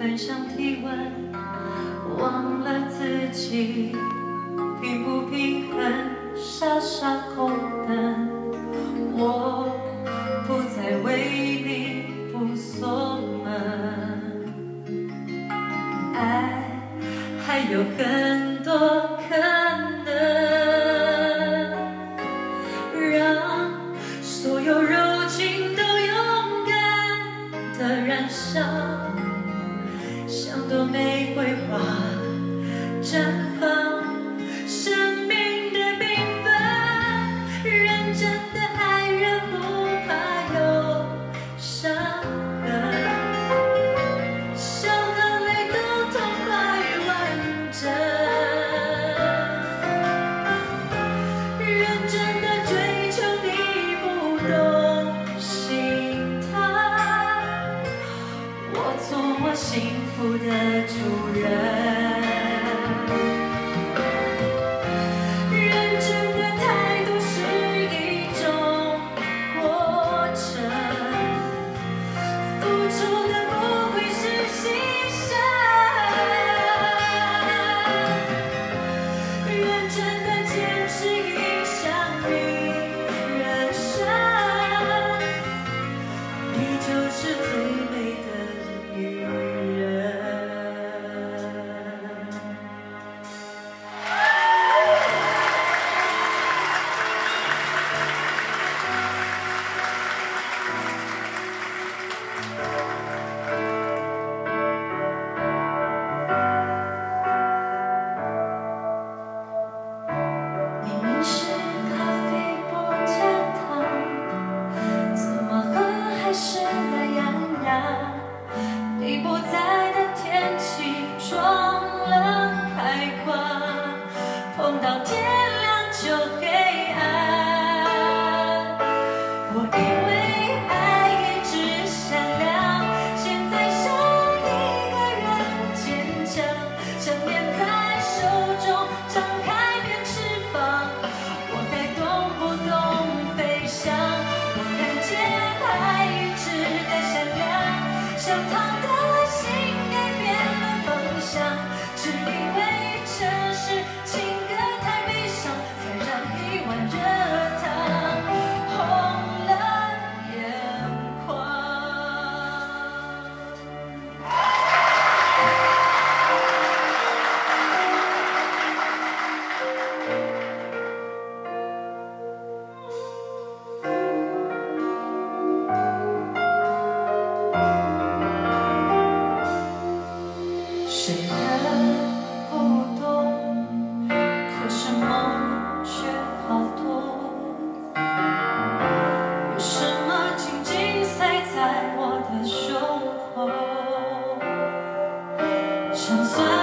很想提问，忘了自己平不平衡，傻傻空等。我不再为你不锁门，爱还有更多可能，让所有柔情都勇敢地燃烧，像朵玫瑰花绽放生命的缤纷。认真的爱人不怕有伤痕，笑和泪都痛快完整。认真的追求你不懂心疼，我做我幸福的主人。认真的态度是一种过程，付出的不会是牺牲。认真的坚持影响你人生，你就是最美的女人。明明是咖啡不加糖，怎么喝还是那样呀？你不在的天气撞了开关，碰到天亮就黑暗。我以为爱一直闪亮，现在剩一个人坚强，想念在手中张开变翅膀。我该懂不懂飞翔？我看见爱一直在闪亮，像他的心改变了方向，只因为城市情歌太悲伤，才让一碗热汤红了眼眶。谁人不懂，可是梦却好多。有什么紧紧塞在我的胸口，像酸